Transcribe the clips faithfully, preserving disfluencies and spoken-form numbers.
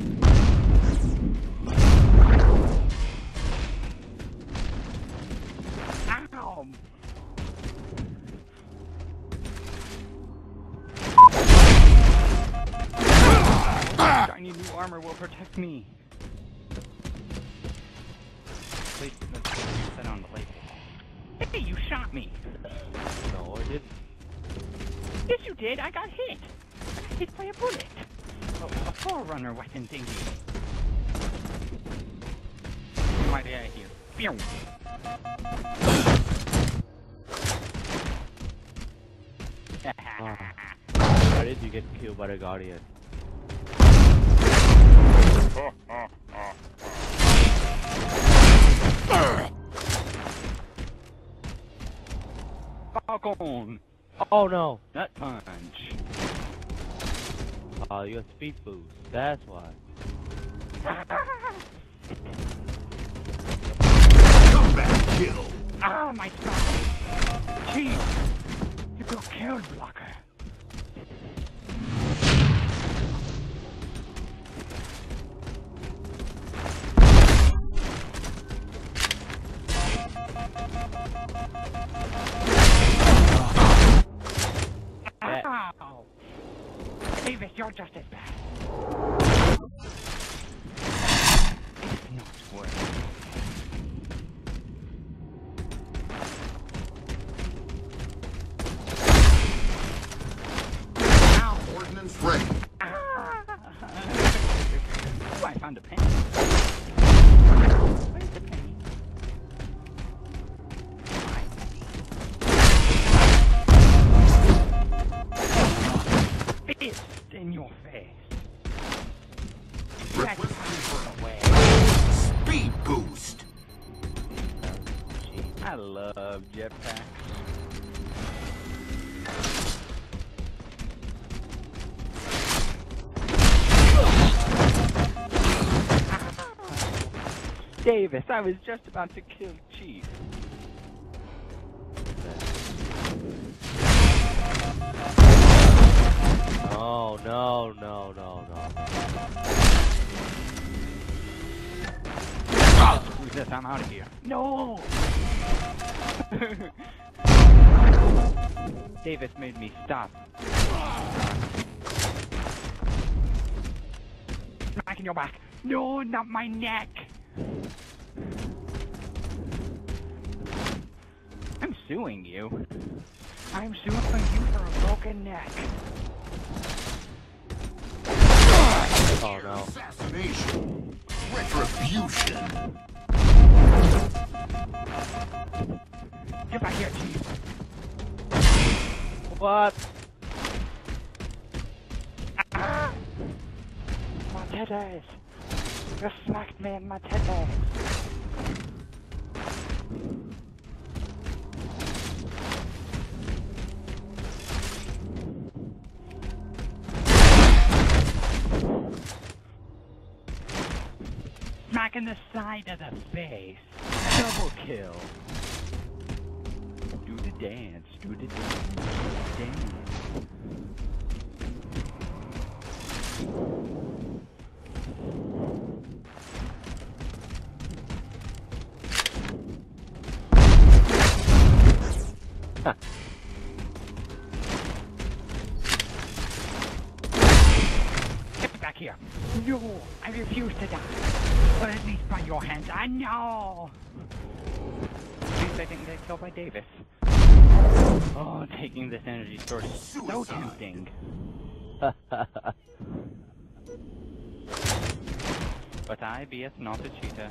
Ow! Shiny new armor will protect me. Please, let's put that on the label. Hey, you shot me! No, I didn't. Yes, you did. I got hit. I got hit by a bullet. Oh, a forerunner weapon thingy. Why did I hear? Pew! Why did you get killed by the Guardian? Falcon! Oh no! Nut punch! Oh, uh, you got speed boost. That's why. Comeback kill! Ah, my spine! Chief! You got killed, blocker! Ow! Davis, you're just as bad. It's not worth it. Ow! Ordnance ready. Ah. Oh, I found a penny. Where's the penny? Fist in your face. Back away. Speed boost. I love jetpacks. Davis, I was just about to kill Chief. No, no, no, no, no. Screw this, I'm out of here. No! Davis made me stop. Smack in your back. No, not my neck. I'm suing you. I'm suing you for a broken neck. Oh no. Assassination. Retribution. Get back here, Chief. What? Ah! My titties. You smacked me in my titties. Smack in the side of the face. Double kill. Do the dance. Do the dance. Do the dance. Huh. Get back here. No, I refuse to die. But at least by your hands, I know. At least I didn't get killed by Davis. Oh, taking this energy source is so tempting. But I be not a cheetah.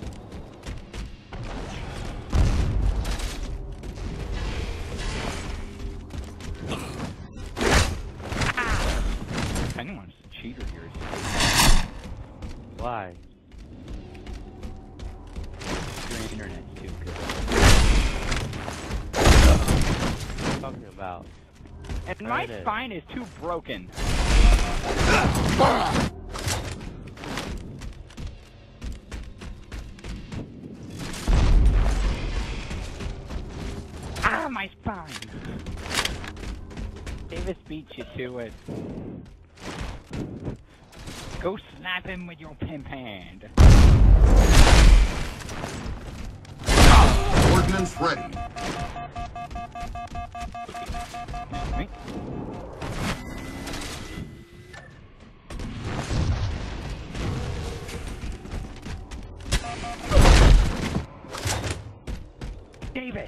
Ah! If anyone's a cheater here, it's Why? your internet's too good. What are you talking about? And my Right in. spine is too broken. Ah, my spine! Davis beat you to it. Go slap him with your pimp hand. Ordnance ready. Right? Davis!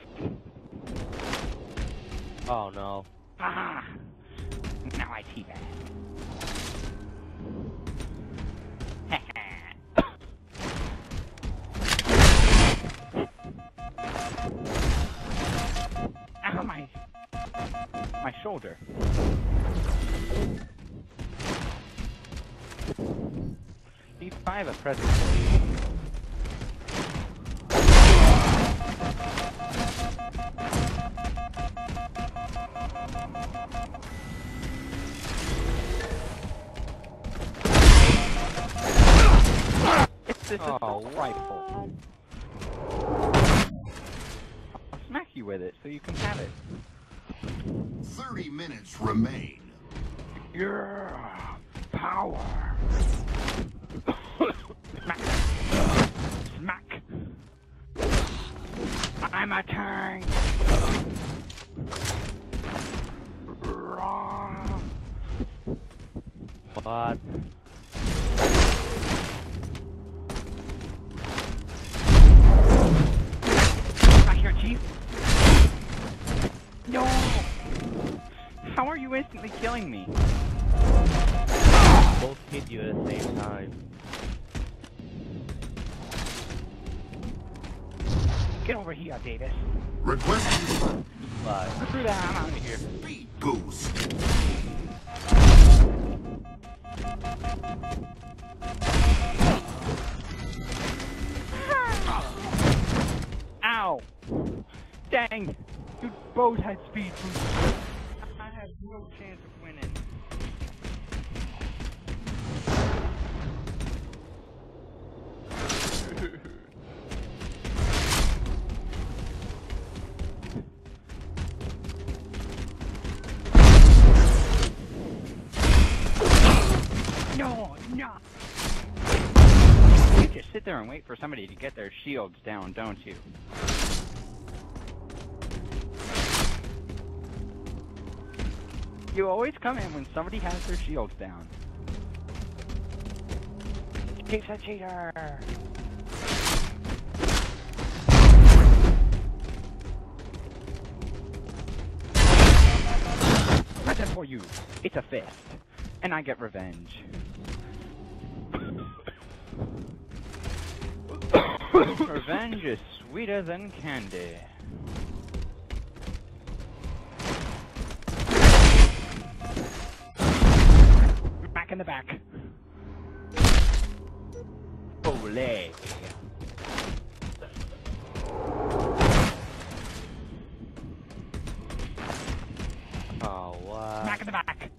Oh no. Ah! Now I teabag. Ow, my... my shoulder. B five at present. It's this Oh, assault rifle. I'll smack you with it so you can have it. Thirty minutes remain. Yeah, power. Smack. Smack. I'm a tank. What? Back here, Chief. No. How are you instantly killing me? Both hit you at the same time. Get over here, Davis. Requesting But Screw that, I'm out of here. speed boost. Ow! Dang! You both had speed boost. I have no chance of winning. No, no! You just sit there and wait for somebody to get their shields down, don't you? You always come in when somebody has their shields down. He's a cheater! Nothing for you. It's a fist. And I get revenge. Revenge is sweeter than candy. Back in the back. Olé. oh what? Back in the back.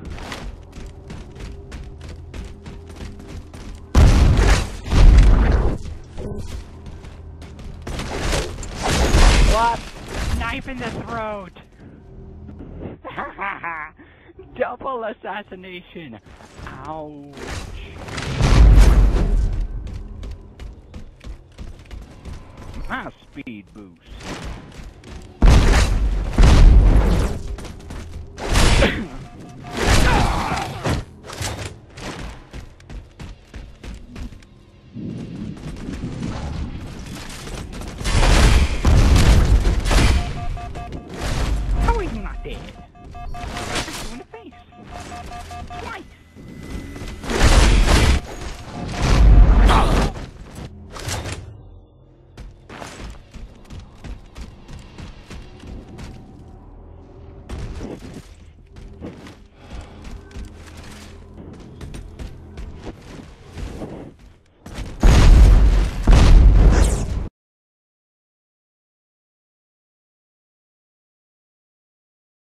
What? Knife in the throat. Double assassination. Ouch. My speed boost. How are you not dead? I hit you in the face. Twice.